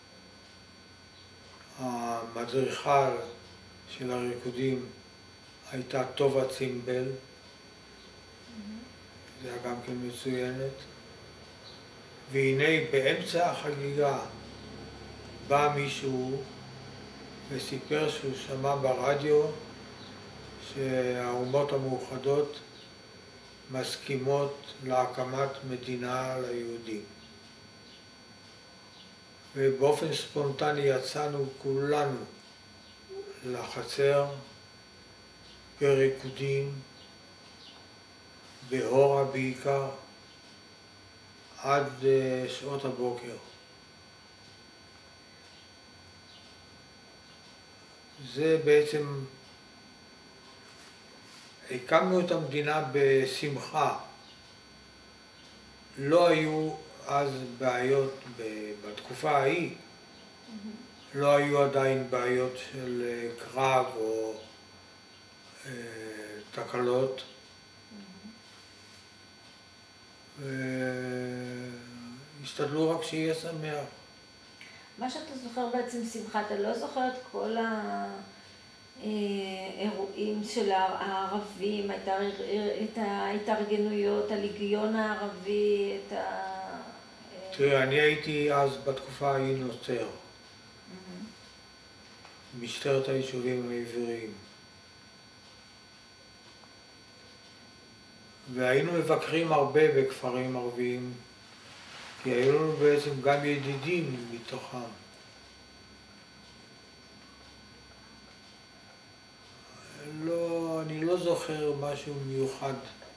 המדריכה של הריקודים הייתה טובה צימבל, זה היה גם כן מצוינת. והנה באמצע החגיגה בא מישהו וסיפר שהוא שמע ברדיו שהאומות המאוחדות מסכימות להקמת מדינה ליהודים. ובאופן ספונטני יצאנו כולנו לחצר בריקודים, בהורה בעיקר, עד שעות הבוקר. זה בעצם, הקמנו את המדינה בשמחה. לא היו אז בעיות, בתקופה ההיא, לא היו עדיין בעיות של קרב או אה, תקלות. והשתדלו רק שיהיה שמח. מה שאתה זוכר בעצם שמחה, אתה לא זוכר את כל האירועים של הערבים, את ההתארגנויות, הליגיון הערבי, את ה... תראה, אני הייתי אז בתקופה ההיא נוצר. משטרת היישובים העבריים. והיינו מבקרים הרבה בכפרים ערביים, כי היו לנו בעצם גם ידידים מתוכם. לא, אני לא זוכר משהו מיוחד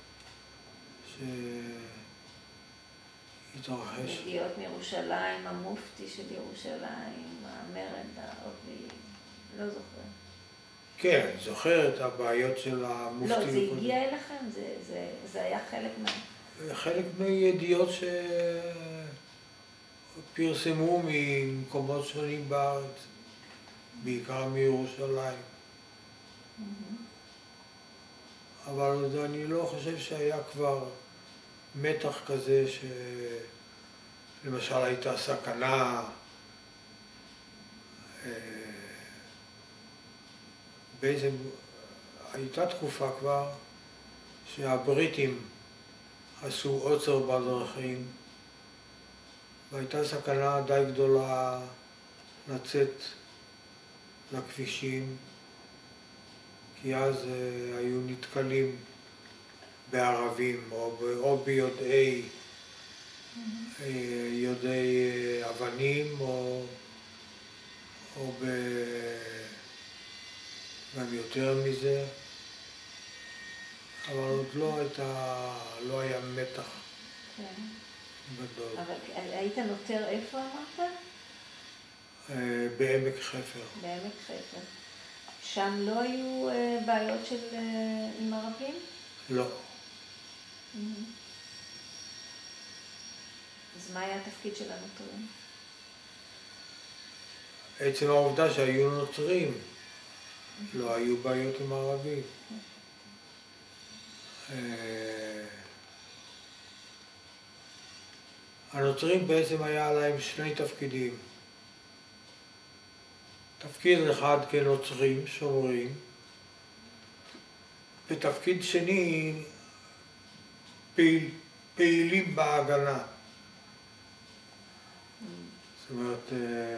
שהתרחש. ידיעות מירושלים, המופתי של ירושלים, המרד הערבי, לא זוכר. כן, אני זוכר את הבעיות של המופתי. לא, זה הגיע אליכם? זה, זה, זה היה חלק מה... חלק מידיעות שפרסמו ממקומות שונים בארץ, בעיקר מירושלים. אבל אני לא חושב שהיה כבר מתח כזה שלמשל הייתה סכנה. בעצם הייתה תקופה כבר שהבריטים עשו עוצר בדרכים והייתה סכנה די גדולה לצאת לכבישים, כי אז uh, היו נתקלים בערבים או, או ביודעי mm-hmm. יודעי אבנים או, או ב... גם יותר מזה, אבל עוד לא הייתה, לא היה מתח כן. גדול. אבל היית נותר איפה אמרת? בעמק חפר. בעמק חפר. שם לא היו בעיות של עם ערבים? לא. Mm-hmm. אז מה היה התפקיד של הנותרים? עצם העובדה שהיו נותרים. לא היו בעיות עם ערבים. הנוצרים בעצם היה להם שני תפקידים. תפקיד אחד כנוצרים, שומרים, ותפקיד שני פעיל, פעילים בהגנה. זאת אומרת,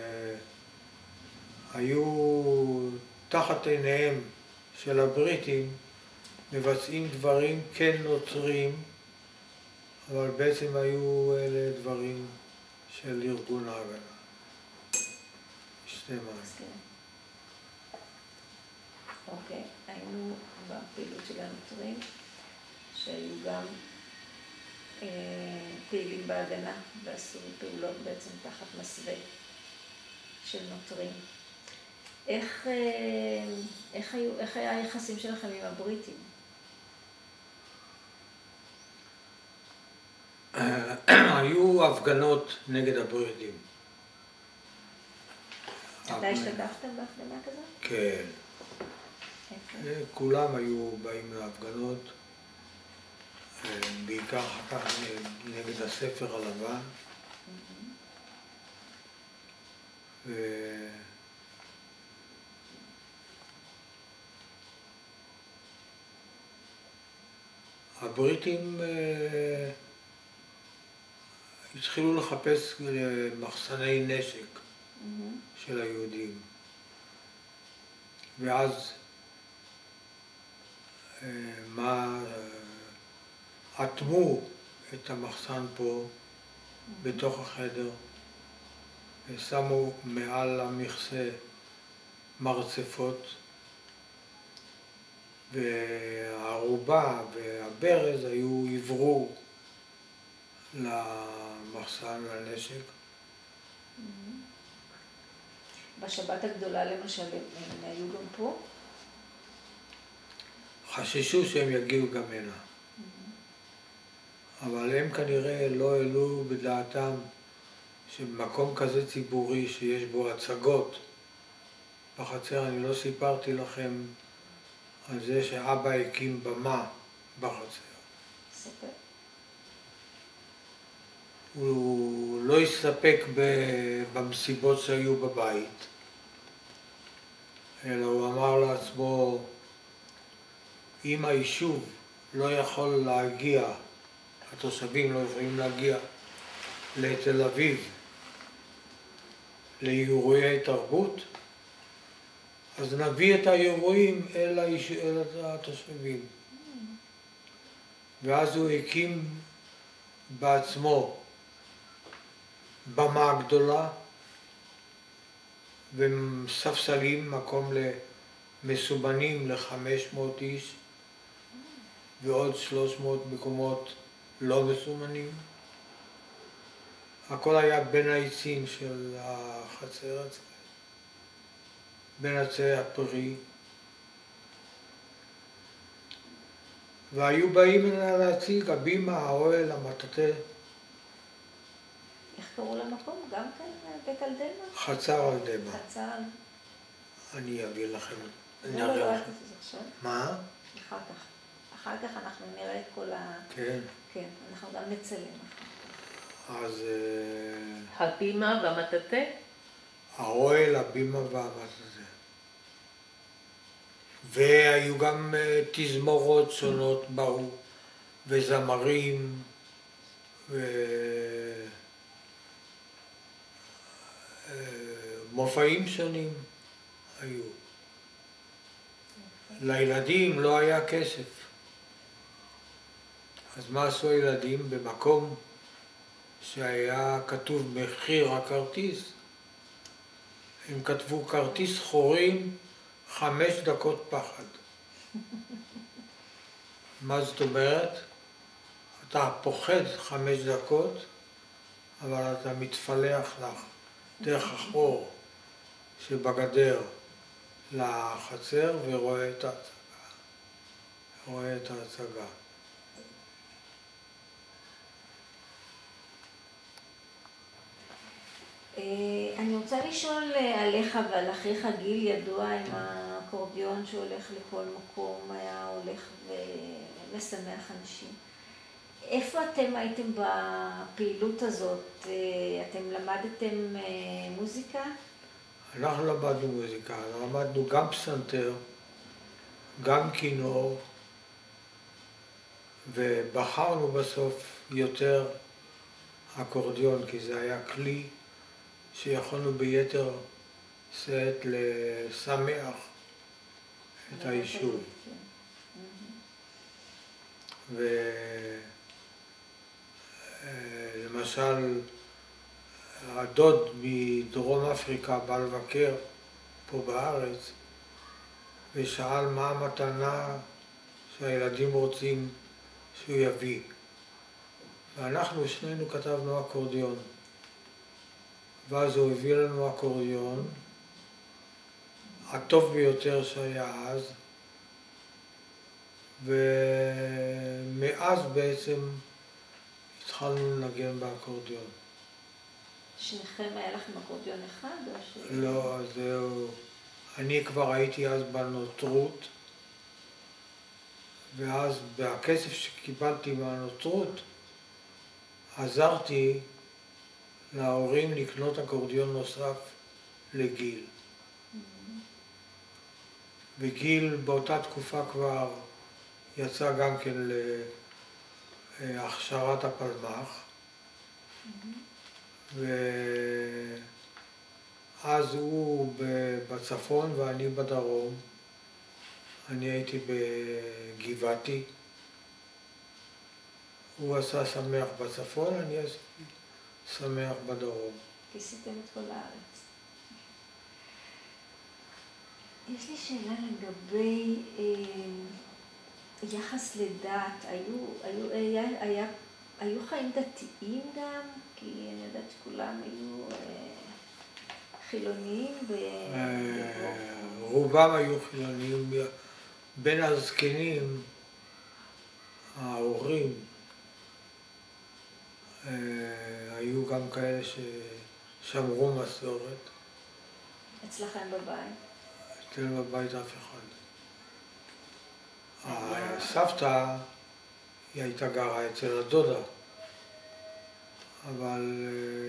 היו תחת עיניהם של הבריטים מבצעים דברים כן נוצרים, אבל בעצם היו אלה דברים של ארגון ההגנה. שתי מים. אוקיי, היינו בפעילות של הנוצרים, שהיו גם אה, פעילים בהגנה ועשו פעולות בעצם תחת מסווה של נוטרים. איך, איך, היו, איך היה היחסים שלכם עם הבריטים? היו הפגנות נגד הבריטים. אתה השתתפת בהפגנה כזאת? כן. כולם היו באים להפגנות, בעיקר אחר כך נגד הספר הלבן. ו... הבריטים אה, התחילו לחפש מחסני נשק mm-hmm. של היהודים, ואז אה, מה, אה, אטמו את המחסן פה mm-hmm. בתוך החדר, ושמו מעל המכסה מרצפות, והערובה והברז היו עברו למחסן לנשק. בשבת הגדולה למשל, הם היו גם פה? חששו שהם יגיעו גם הנה. אבל הם כנראה לא העלו בדעתם שבמקום כזה ציבורי שיש בו הצגות בחצר, אני לא סיפרתי לכם על זה שאבא הקים במה בחצר. ספר. הוא לא הסתפק במסיבות שהיו בבית, אלא הוא אמר לעצמו, אם היישוב לא יכול להגיע, התושבים לא יכולים להגיע לתל אביב לאירועי תרבות, אז נביא את האירועים אל, האיש... אל התושבים. ואז הוא הקים בעצמו במה גדולה וספסלים, מקום למסומנים לחמש מאות איש ועוד שלוש מאות מקומות לא מסומנים. הכל היה בין העצים של החצר עצמה, בין עצי הפרי, והיו באים הנה להציג הבימה, האוהל, המטאטא. איך קראו למקום? גם כן בית על דמה? חצר על דמה. חצר על... אני אביא לכם. לא, לא, לא, אל תעשו את זה עכשיו. מה? אחר כך. אחר כך אנחנו נראה את כל ה... כן. כן, אנחנו גם נצלם אחר כך. אז... הבימה והמטאטא? האוהל, הבימה והמטאטא. והיו גם תזמורות שונות באו, וזמרים, ומופעים שונים היו. לילדים לא היה כסף. אז מה עשו הילדים? במקום שהיה כתוב מחיר הכרטיס, הם כתבו כרטיס חורים, חמש דקות פחד. מה זאת אומרת? אתה פוחד חמש דקות, אבל אתה מתפלח לך דרך החור שבגדר לחצר ורואה את ההצגה. רואה את ההצגה. אני רוצה לשאול עליך ועל אחיך גיל, ידוע עם האקורדיון שהולך לכל מקום, היה הולך ולשמח אנשים. איפה אתם הייתם בפעילות הזאת? אתם למדתם מוזיקה? אנחנו למדנו מוזיקה, למדנו גם פסנתר, גם כינור, ובחרנו בסוף יותר אקורדיון, כי זה היה כלי שיכולנו ביתר שאת לשמח את היישוב. ולמשל, הדוד מדרום אפריקה בא לבקר פה בארץ ושאל מה המתנה שהילדים רוצים שהוא יביא. ואנחנו שנינו כתבנו אקורדיון. ואז הוא הביא לנו אקורדיון, הטוב ביותר שהיה אז, ומאז בעצם התחלנו לנגן באקורדיון. שניכם היה לכם אקורדיון אחד או ש... לא, זהו. אני כבר הייתי אז בנותרות, ואז בכסף שקיבלתי מהנותרות, עזרתי להורים לקנות אקורדיון נוסף לגיל. וגיל באותה תקופה כבר יצא גם כן להכשרת הפלמ"ח, ואז הוא בצפון ואני בדרום. אני הייתי בגבעתי, הוא עשה שמח בצפון, אני עשיתי שמח בדרום. כיסיתם את כל הארץ. יש לי שאלה לגבי אה, יחס לדת. היו, היו, היה, היה, היו חיים דתיים גם? כי אני יודעת שכולם היו אה, חילוניים ב... אה, רובם היו חילוניים. בין הזקנים, ההורים, אה, היו גם כאלה ששמרו מסורת. אצלכם בבית? אצלנו בבית אף אחד. הסבתא, היא הייתה גרה אצל הדודה, אבל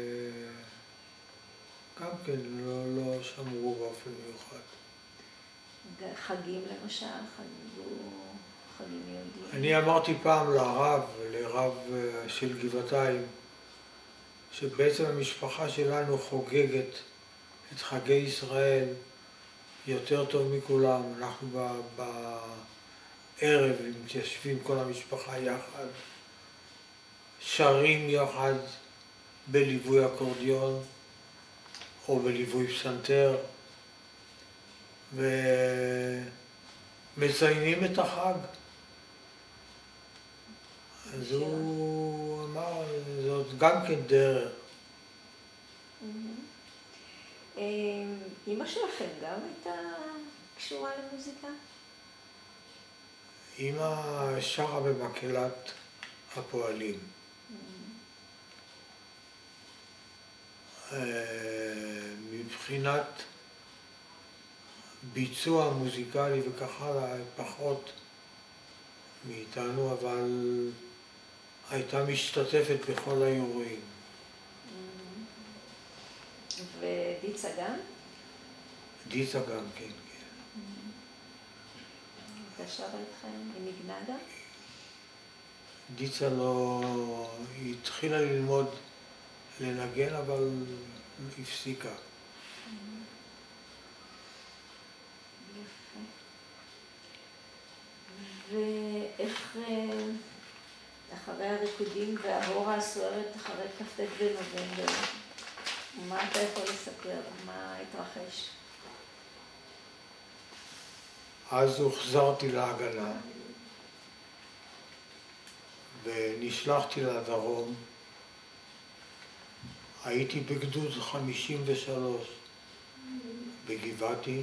גם כן לא, לא שמרו באופן מיוחד. חגים למשל, חגגו חגים יהודיים? אני אמרתי פעם לרב, לרב של גבעתיים, שבעצם המשפחה שלנו חוגגת את חגי ישראל יותר טוב מכולם. אנחנו בערב מתיישבים כל המשפחה יחד, שרים יחד בליווי אקורדיון או בליווי פסנתר, ומציינים את החג. אז הוא אמר, זאת גם כן דרך. אמא שלכם גם הייתה קשורה למוזיקה? אמא שרה במקהלת הפועלים. מבחינת ביצוע מוזיקלי וכך הלאה, פחות מאיתנו, אבל הייתה משתתפת בכל האירועים. ודיצה גם? דיצה גם, כן, כן. הייתה שרה איתכם? היא ניגנה גם? דיצה לא... היא התחילה ללמוד לנגן, אבל הפסיקה. יפה. ואיך אחרי הריקודים וההורה הסוערת אחרי כ"ט בנובמבר, מה אתה יכול לספר? מה התרחש? אז הוחזרתי להגנה ונשלחתי לדרום. הייתי בגדוד חמישים ושלוש בגבעתי,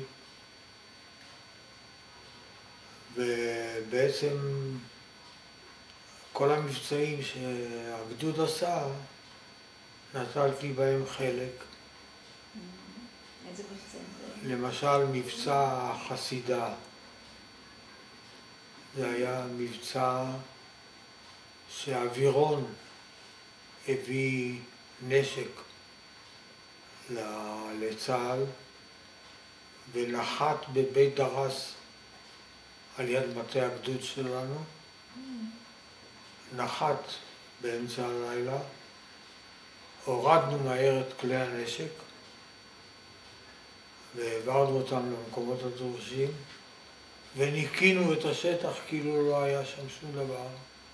ובעצם כל המבצעים שהגדוד עשה, נטלתי בהם חלק. איזה מבצעים? למשל מבצע חסידה. זה היה מבצע שהאווירון הביא נשק לצה"ל ונחת בבית דרס על יד מטה הגדוד שלנו. נחת באמצע הלילה, הורדנו מהר את כלי הנשק והעברנו אותם למקומות הדורשים וניקינו את השטח כאילו לא היה שם שום דבר.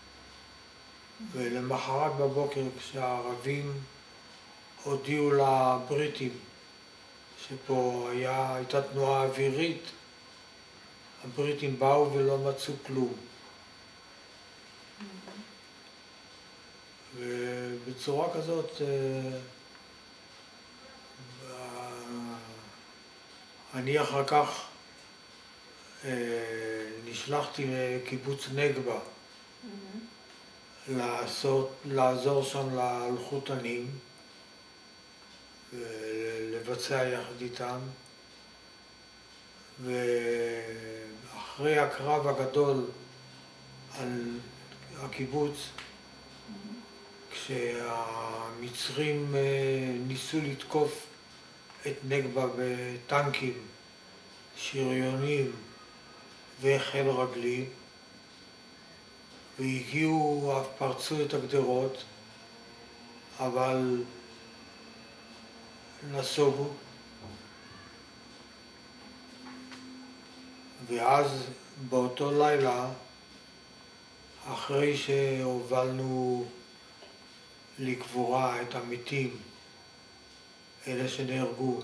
ולמחרת בבוקר כשהערבים הודיעו לבריטים שפה היה, הייתה תנועה אווירית, הבריטים באו ולא מצאו כלום. ובצורה כזאת אני אחר כך נשלחתי לקיבוץ נגבה לעשות, לעזור שם לאלחוטנים ולבצע יחד איתם, ואחרי הקרב הגדול על הקיבוץ, כשהמצרים ניסו לתקוף את נגבה בטנקים, שריונים וחיל רגלי, והגיעו, אף פרצו את הגדרות, אבל נסוגו. ואז באותו לילה, אחרי שהובלנו לקבורה את המתים, אלה שנהרגו,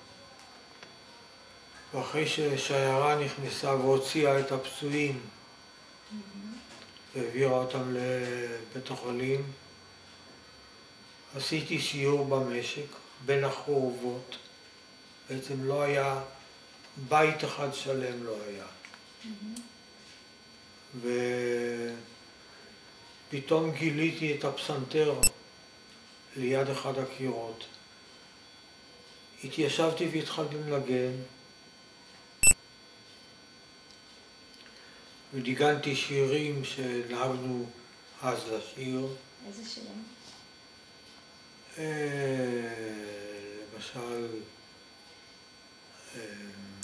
ואחרי ששיירה נכנסה והוציאה את הפצועים והעבירה אותם לבית החולים, עשיתי סיור במשק בין החורבות. בעצם לא היה, בית אחד שלם לא היה. ופתאום גיליתי את הפסנתר ליד אחד הקירות. התיישבתי והתחלתי לנגן, וניגנתי שירים שנהגנו אז לשיר. איזה שירים? למשל,